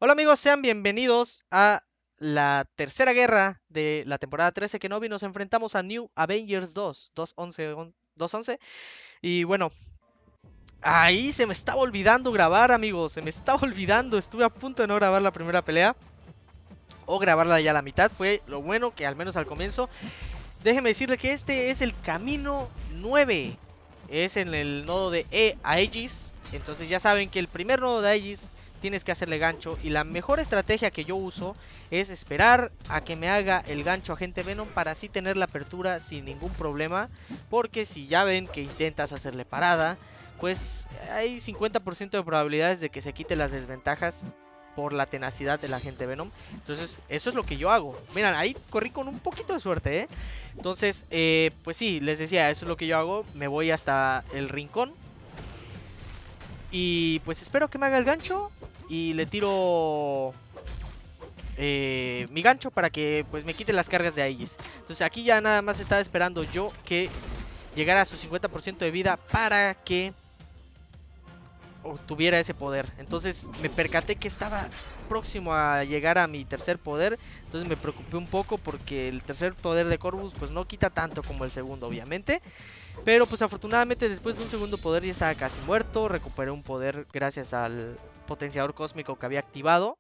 Hola amigos, sean bienvenidos a la tercera guerra de la temporada 13 Kenobi. Nos enfrentamos a New Avengers 2, 211. Y bueno, ahí se me estaba olvidando grabar, amigos. Se me estaba olvidando. Estuve a punto de no grabar la primera pelea o grabarla ya a la mitad. Fue lo bueno que al menos al comienzo. Déjeme decirle que este es el camino 9. Es en el nodo de Aegis. Entonces ya saben que el primer nodo de Aegis tienes que hacerle gancho. Y la mejor estrategia que yo uso es esperar a que me haga el gancho Agente Venom para así tener la apertura sin ningún problema. Porque si ya ven que intentas hacerle parada, pues hay 50% de probabilidades de que se quite las desventajas por la tenacidad del Agente Venom. Entonces eso es lo que yo hago. Miren, ahí corrí con un poquito de suerte, ¿eh? Entonces, pues sí, les decía, eso es lo que yo hago. Me voy hasta el rincón. Y pues espero que me haga el gancho. Y le tiro mi gancho para que pues me quite las cargas de Aegis. Entonces aquí ya nada más estaba esperando yo que llegara a su 50% de vida para que obtuviera ese poder. Entonces me percaté que estaba próximo a llegar a mi tercer poder. Entonces me preocupé un poco porque el tercer poder de Corvus pues no quita tanto como el segundo, obviamente. Pero pues afortunadamente después de un segundo poder ya estaba casi muerto. Recuperé un poder gracias al potenciador cósmico que había activado.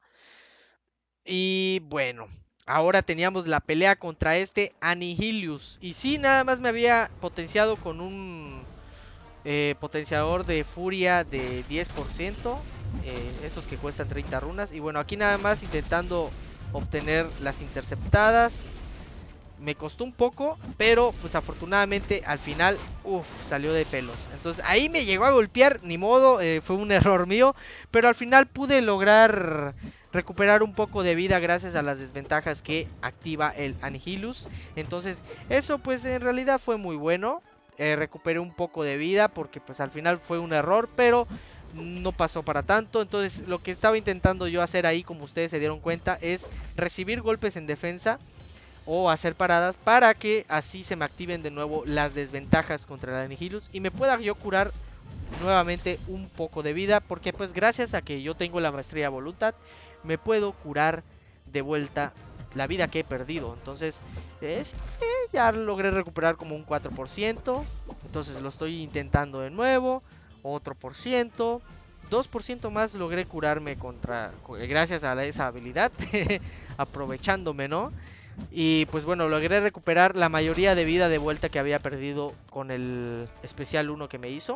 Y bueno, ahora teníamos la pelea contra este Anihilius. Y sí, nada más me había potenciado con un potenciador de furia de 10%. Esos que cuestan 30 runas. Y bueno, aquí nada más intentando obtener las interceptadas. Me costó un poco, pero pues afortunadamente al final, salió de pelos. Entonces ahí me llegó a golpear, ni modo, fue un error mío. Pero al final pude lograr recuperar un poco de vida gracias a las desventajas que activa el Anihilus. Entonces eso pues en realidad fue muy bueno. Recuperé un poco de vida porque pues al final fue un error, pero no pasó para tanto. Entonces lo que estaba intentando yo hacer ahí, como ustedes se dieron cuenta, es recibir golpes en defensa o hacer paradas para que así se me activen de nuevo las desventajas contra el Anihilus y me pueda yo curar nuevamente un poco de vida, porque pues gracias a que yo tengo la maestría de voluntad me puedo curar de vuelta la vida que he perdido. Entonces ya logré recuperar como un 4%, entonces lo estoy intentando de nuevo, otro por ciento, 2% más logré curarme gracias a esa habilidad, aprovechándome, ¿no? Y pues bueno, logré recuperar la mayoría de vida de vuelta que había perdido con el especial 1 que me hizo.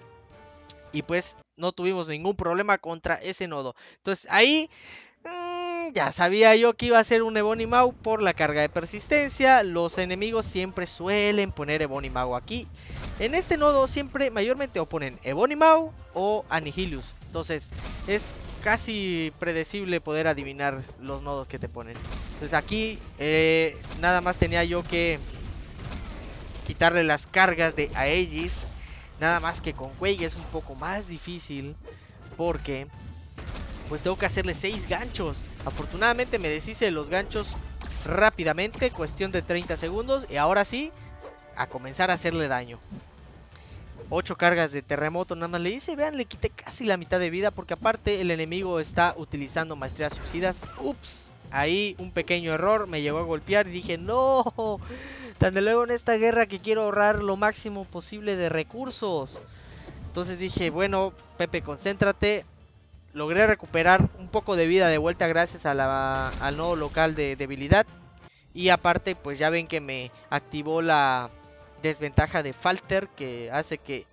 Y pues no tuvimos ningún problema contra ese nodo. Entonces ahí ya sabía yo que iba a ser un Ebonimau por la carga de persistencia. Los enemigos siempre suelen poner Ebonimau aquí. En este nodo siempre mayormente oponen Ebonimau o Anihilus. Entonces es casi predecible poder adivinar los nodos que te ponen. Entonces aquí nada más tenía yo que quitarle las cargas de Aegis. Nada más que con Quake es un poco más difícil porque pues tengo que hacerle 6 ganchos. Afortunadamente me deshice de los ganchos rápidamente, cuestión de 30 segundos. Y ahora sí, a comenzar a hacerle daño. 8 cargas de terremoto nada más le hice. Vean, le quité casi la mitad de vida porque aparte el enemigo está utilizando maestrías suicidas. Ups, ahí un pequeño error, me llegó a golpear y dije no. Tan de luego en esta guerra que quiero ahorrar lo máximo posible de recursos. Entonces dije, bueno, Pepe, concéntrate. Logré recuperar un poco de vida de vuelta gracias a al nodo local de debilidad. Y aparte, pues ya ven que me activó la desventaja de Falter, que hace que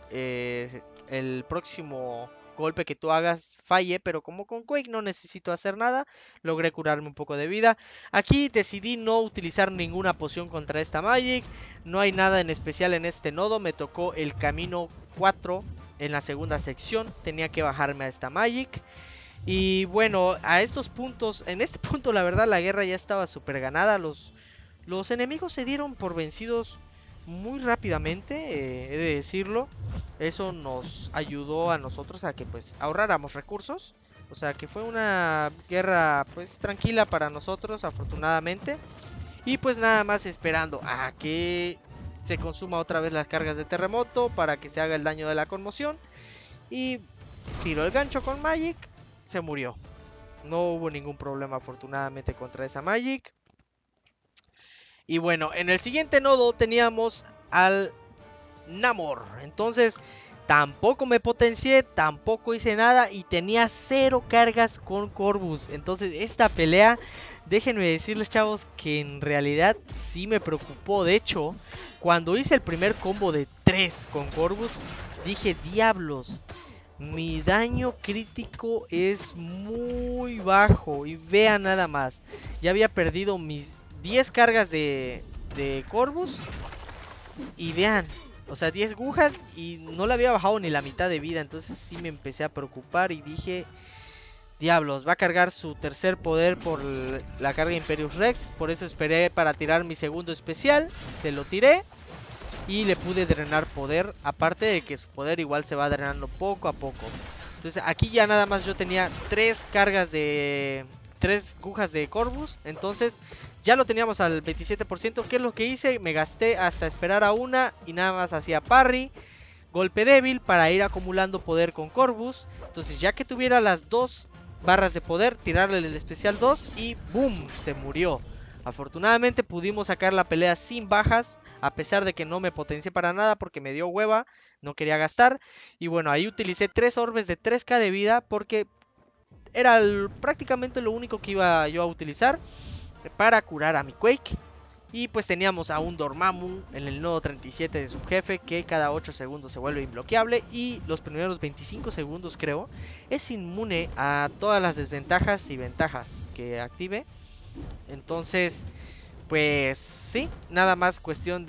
el próximo golpe que tú hagas falle. Pero como con Quake no necesito hacer nada, logré curarme un poco de vida. Aquí decidí no utilizar ninguna poción contra esta Magic. No hay nada en especial en este nodo. Me tocó el camino 4 en la segunda sección. Tenía que bajarme a esta Magic. Y bueno, a estos puntos, en este punto la verdad la guerra ya estaba súper ganada. Los enemigos se dieron por vencidos muy rápidamente, he de decirlo. Eso nos ayudó a nosotros a que pues ahorráramos recursos. O sea que fue una guerra pues tranquila para nosotros, afortunadamente. Y pues nada más esperando a que se consuma otra vez las cargas de terremoto para que se haga el daño de la conmoción. Y tiró el gancho con Magic, se murió. No hubo ningún problema afortunadamente contra esa Magic. Y bueno, en el siguiente nodo teníamos al Namor. Entonces, tampoco me potencié, tampoco hice nada y tenía 0 cargas con Corvus. Entonces, esta pelea, déjenme decirles, chavos, que en realidad sí me preocupó. De hecho, cuando hice el primer combo de 3 con Corvus, dije, diablos, mi daño crítico es muy bajo. Y vean nada más, ya había perdido mis 10 cargas de Corvus. Y vean, o sea, 10 agujas y no le había bajado ni la mitad de vida. Entonces sí me empecé a preocupar y dije, diablos, va a cargar su tercer poder por la carga Imperius Rex. Por eso esperé para tirar mi segundo especial. Se lo tiré y le pude drenar poder. Aparte de que su poder igual se va drenando poco a poco. Entonces aquí ya nada más yo tenía 3 cargas de... 3 agujas de Corvus. Entonces ya lo teníamos al 27%. ¿Qué es lo que hice? Me gasté hasta esperar a una y nada más hacía parry, golpe débil para ir acumulando poder con Corvus. Entonces ya que tuviera las 2 barras de poder, tirarle el especial 2 y ¡boom! Se murió. Afortunadamente pudimos sacar la pelea sin bajas, a pesar de que no me potencié para nada porque me dio hueva, no quería gastar. Y bueno, ahí utilicé 3 orbes de 3k de vida porque era prácticamente lo único que iba yo a utilizar para curar a mi Quake. Y pues teníamos a un Dormammu en el nodo 37 de subjefe que cada 8 segundos se vuelve imbloqueable y los primeros 25 segundos creo es inmune a todas las desventajas y ventajas que active. Entonces pues sí, nada más cuestión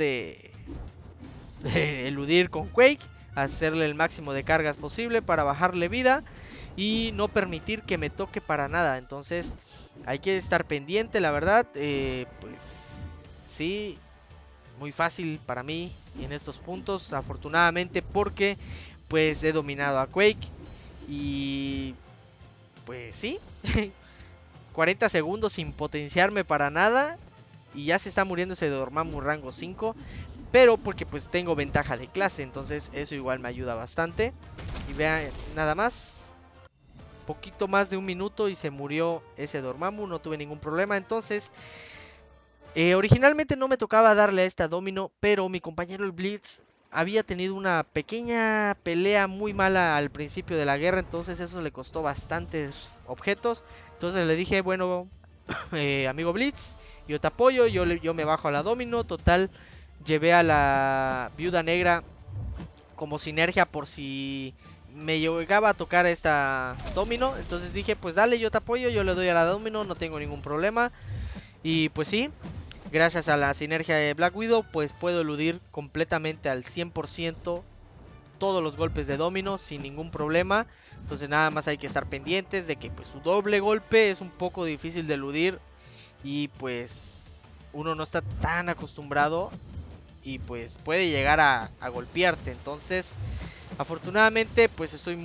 de eludir con Quake, hacerle el máximo de cargas posible para bajarle vida y no permitir que me toque para nada. Entonces hay que estar pendiente, la verdad. Pues sí, muy fácil para mí en estos puntos, afortunadamente, porque pues he dominado a Quake. Y pues sí, 40 segundos sin potenciarme para nada. Y ya se está muriendo ese Dormammu rango 5. Pero porque pues tengo ventaja de clase. Entonces eso igual me ayuda bastante. Y vean nada más, poquito más de un minuto y se murió ese Dormammu, no tuve ningún problema. Entonces originalmente no me tocaba darle a esta Domino, pero mi compañero el Blitz había tenido una pequeña pelea muy mala al principio de la guerra. Entonces eso le costó bastantes objetos. Entonces le dije, bueno, amigo Blitz, yo te apoyo, yo me bajo a la Domino. Total, llevé a la Viuda Negra como sinergia por si me llegaba a tocar esta Domino. Entonces dije, pues dale, yo te apoyo, yo le doy a la Domino, no tengo ningún problema. Y pues sí, gracias a la sinergia de Black Widow, pues puedo eludir completamente al 100% todos los golpes de Domino sin ningún problema. Entonces nada más hay que estar pendientes de que pues su doble golpe es un poco difícil de eludir. Y pues uno no está tan acostumbrado y pues puede llegar a golpearte. Entonces afortunadamente pues estoy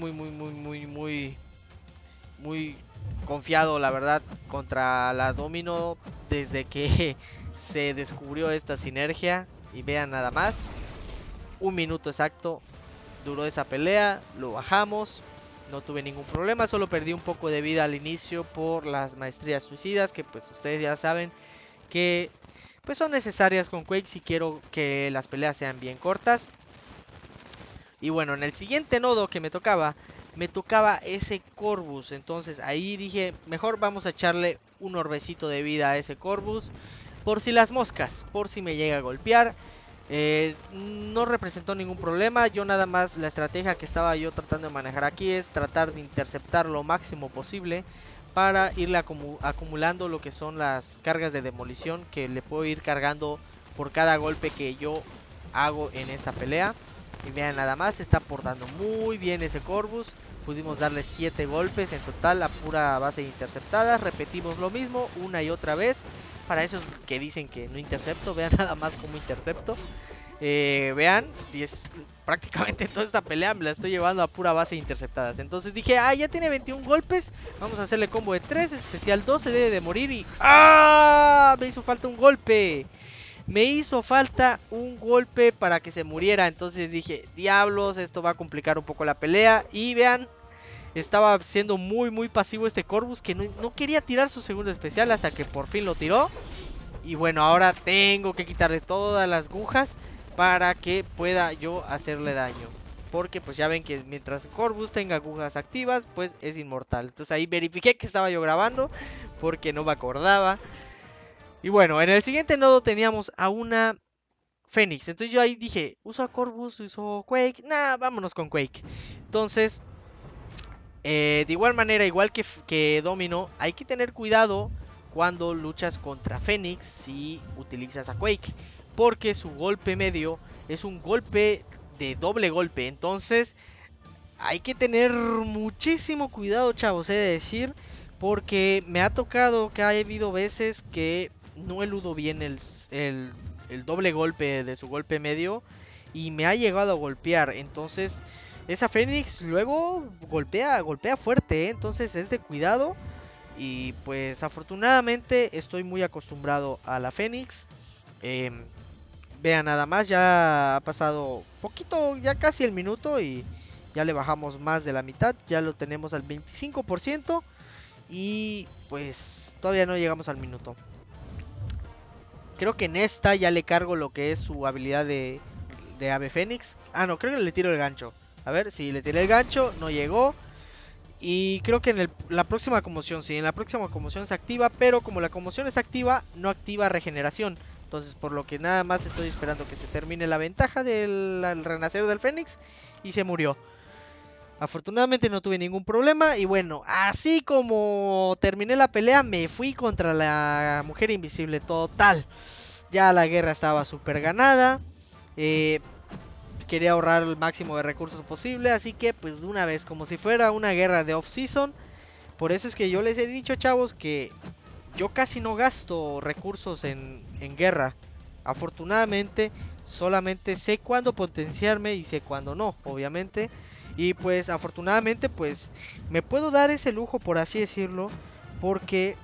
muy confiado, la verdad, contra la Domino desde que se descubrió esta sinergia. Y vean nada más, un minuto exacto duró esa pelea, lo bajamos, no tuve ningún problema, solo perdí un poco de vida al inicio por las maestrías suicidas, que pues ustedes ya saben que pues son necesarias con Quake si quiero que las peleas sean bien cortas. Y bueno, en el siguiente nodo que me tocaba ese Corvus. Entonces ahí dije, mejor vamos a echarle un orbecito de vida a ese Corvus. Por si las moscas, por si me llega a golpear. No representó ningún problema. Yo nada más, la estrategia que estaba yo tratando de manejar aquí es tratar de interceptar lo máximo posible para irle acumulando lo que son las cargas de demolición que le puedo ir cargando por cada golpe que yo hago en esta pelea. Y vean nada más, está portando muy bien ese Corvus. Pudimos darle 7 golpes en total a pura base de interceptadas. Repetimos lo mismo una y otra vez. Para esos que dicen que no intercepto, vean nada más como intercepto. Vean, y es prácticamente toda esta pelea me la estoy llevando a pura base de interceptadas. Entonces dije, ya tiene 21 golpes. Vamos a hacerle combo de 3, especial 2, se debe de morir y... ¡ah! Me hizo falta un golpe. Me hizo falta un golpe para que se muriera. Entonces dije, diablos, esto va a complicar un poco la pelea. Y vean, Estaba siendo muy pasivo este Corvus, que no quería tirar su segundo especial hasta que por fin lo tiró. Y bueno, ahora tengo que quitarle todas las agujas para que pueda yo hacerle daño. Porque pues ya ven que mientras Corvus tenga agujas activas, pues es inmortal. Entonces ahí verifiqué que estaba yo grabando porque no me acordaba. Y bueno, en el siguiente nodo teníamos a una Fénix. Entonces yo ahí dije, uso a Corvus, uso Quake. Nah, vámonos con Quake. Entonces, de igual manera, igual que Domino, hay que tener cuidado cuando luchas contra Fénix si utilizas a Quake. Porque su golpe medio es un golpe de doble golpe. Entonces hay que tener muchísimo cuidado, chavos, he de decir. Porque me ha tocado que ha habido veces que no eludo bien el doble golpe de su golpe medio. Y me ha llegado a golpear. Entonces esa Fénix luego golpea fuerte, ¿eh? Entonces es de cuidado. Y pues afortunadamente estoy muy acostumbrado a la Fénix. Vean nada más, ya ha pasado poquito, ya casi el minuto y ya le bajamos más de la mitad. Ya lo tenemos al 25% y pues todavía no llegamos al minuto. Creo que en esta ya le cargo lo que es su habilidad de Ave Fénix. Ah, no, creo que le tiro el gancho. A ver, si le tiré el gancho, no llegó. Y creo que en la próxima conmoción, sí, en la próxima conmoción se activa, pero como la conmoción está activa, no activa regeneración. Entonces, por lo que nada más estoy esperando que se termine la ventaja del renacer del Fénix y se murió. Afortunadamente no tuve ningún problema y bueno, así como terminé la pelea, me fui contra la mujer invisible total. Ya la guerra estaba súper ganada. Quería ahorrar el máximo de recursos posible, así que pues de una vez, como si fuera una guerra de off-season. Por eso es que yo les he dicho, chavos, que yo casi no gasto recursos en guerra. Afortunadamente, solamente sé cuándo potenciarme y sé cuándo no, obviamente. Y pues afortunadamente, pues me puedo dar ese lujo, por así decirlo, porque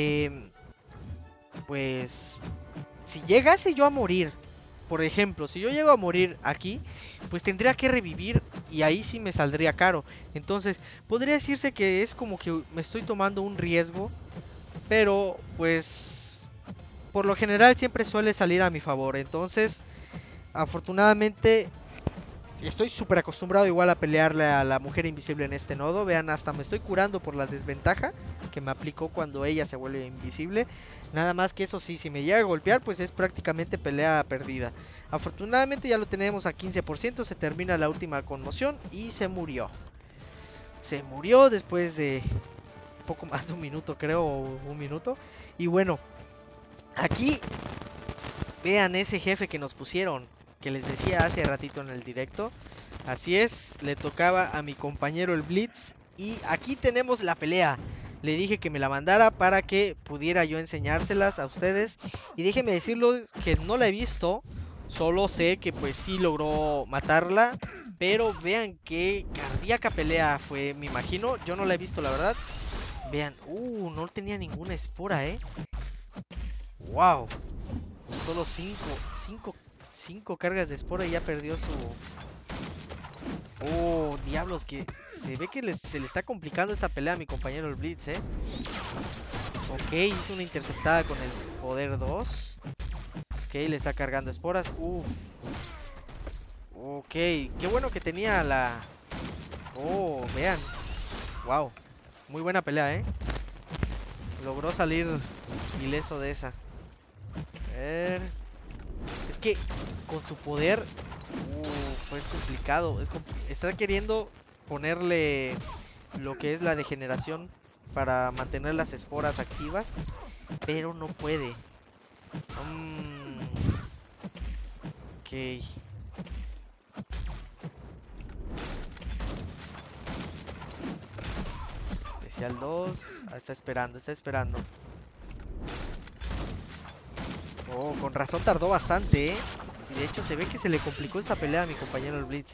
pues si llegase yo a morir, por ejemplo, si yo llego a morir aquí, pues tendría que revivir y ahí sí me saldría caro. Entonces, podría decirse que es como que me estoy tomando un riesgo, pero pues por lo general siempre suele salir a mi favor. Entonces, afortunadamente estoy súper acostumbrado igual a pelearle a la mujer invisible en este nodo. Vean, hasta me estoy curando por la desventaja que me aplicó cuando ella se vuelve invisible. Nada más que eso sí, si me llega a golpear, pues es prácticamente pelea perdida. Afortunadamente ya lo tenemos a 15%, se termina la última conmoción y se murió. Se murió después de poco más de un minuto, creo, o un minuto. Y bueno, aquí vean ese jefe que nos pusieron, que les decía hace ratito en el directo. Así es, le tocaba a mi compañero el Blitz. Y aquí tenemos la pelea. Le dije que me la mandara para que pudiera yo enseñárselas a ustedes. Y déjenme decirles que no la he visto. Solo sé que pues sí logró matarla. Pero vean qué cardíaca pelea fue, me imagino. Yo no la he visto, la verdad. Vean, no tenía ninguna espora, Wow. Solo 5 cargas de espora y ya perdió su... Oh, diablos, que se ve que se le está complicando esta pelea a mi compañero el Blitz, Ok, hizo una interceptada con el poder 2. Ok, le está cargando esporas. Uf. Ok, qué bueno que tenía la... Oh, vean. Wow, muy buena pelea, Logró salir ileso de esa. A ver... Es que con su poder... es complicado. Está queriendo ponerle lo que es la degeneración para mantener las esporas activas, pero no puede. Ok. Especial 2. Está esperando, está esperando. Oh, con razón tardó bastante, Sí, de hecho se ve que se le complicó esta pelea a mi compañero el Blitz,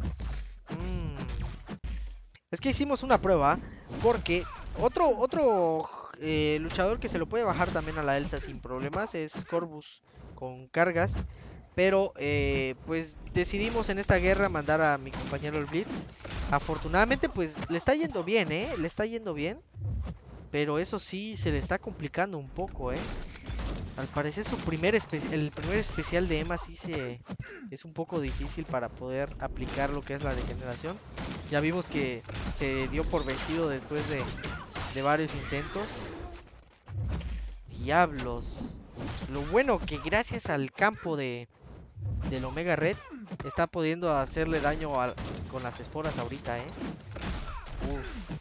Es que hicimos una prueba porque otro luchador que se lo puede bajar también a la Elsa sin problemas es Corvus con cargas. Pero pues decidimos en esta guerra mandar a mi compañero el Blitz. Afortunadamente pues le está yendo bien, le está yendo bien. Pero eso sí, se le está complicando un poco, Al parecer el primer especial de Emma es un poco difícil para poder aplicar lo que es la degeneración. Ya vimos que se dio por vencido después de varios intentos. Diablos. Lo bueno que gracias al campo del Omega Red está pudiendo hacerle daño con las esporas ahorita, Uf,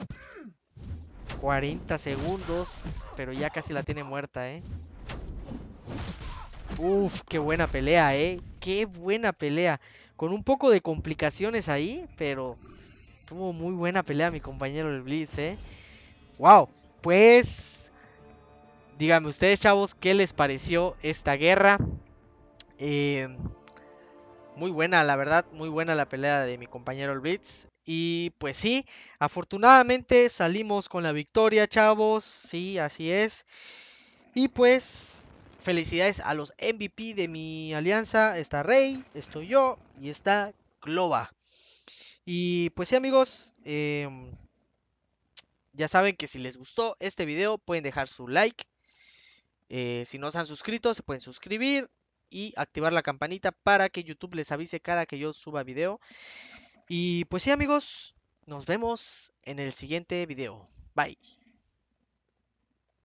40 segundos, pero ya casi la tiene muerta, Uf, qué buena pelea, Qué buena pelea. Con un poco de complicaciones ahí, pero tuvo muy buena pelea mi compañero el Blitz, Wow, pues díganme ustedes, chavos, ¿qué les pareció esta guerra? Eh, Muy buena, la verdad, muy buena la pelea de mi compañero el Blitz. Y pues sí, afortunadamente salimos con la victoria, chavos. Sí, así es. Y pues, felicidades a los MVP de mi alianza. Está Rey, estoy yo y está Clova. Y pues sí, amigos, ya saben que si les gustó este video pueden dejar su like. Si no se han suscrito, se pueden suscribir y activar la campanita para que YouTube les avise cada que yo suba video. Y pues sí, amigos, nos vemos en el siguiente video. Bye.